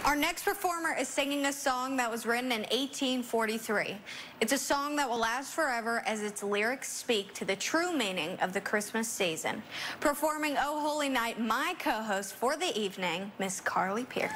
Our next performer is singing a song that was written in 1843. It's a song that will last forever as its lyrics speak to the true meaning of the Christmas season. Performing Oh Holy Night, my co-host for the evening, Miss Carly Pearce.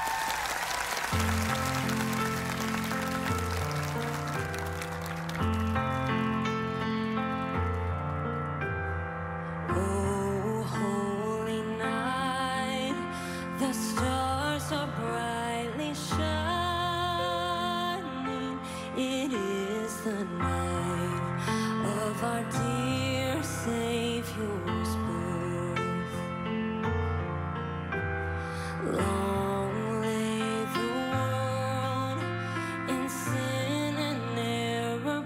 Oh, holy night, the stars are brightly shining. It is the night of our dear Savior's birth. Long lay the world in sin and error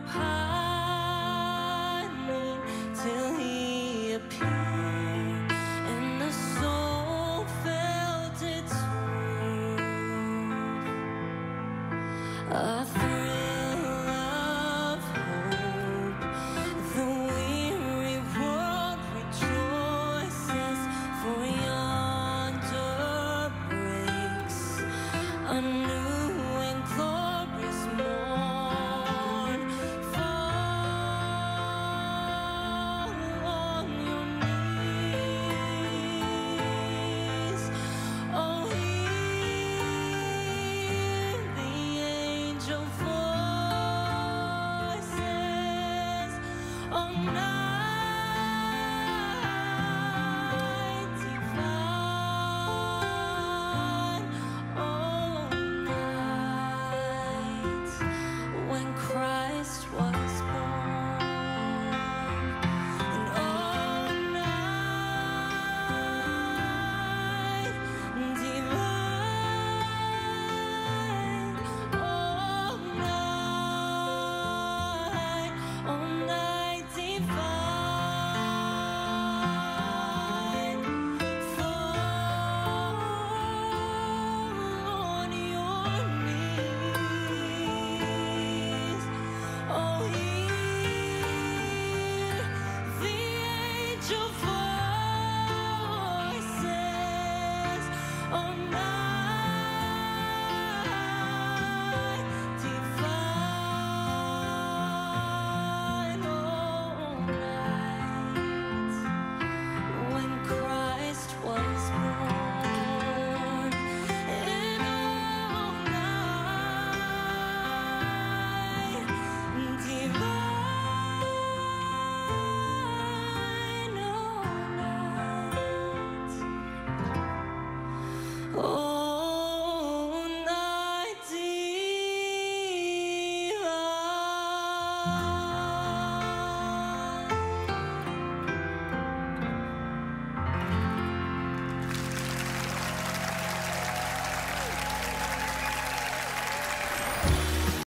pining till He appeared and the soul felt its worth. A thrill of hope, the weary world rejoices, for yonder breaks a new and glorious morn. Fall on your knees, oh, hear the angel voice.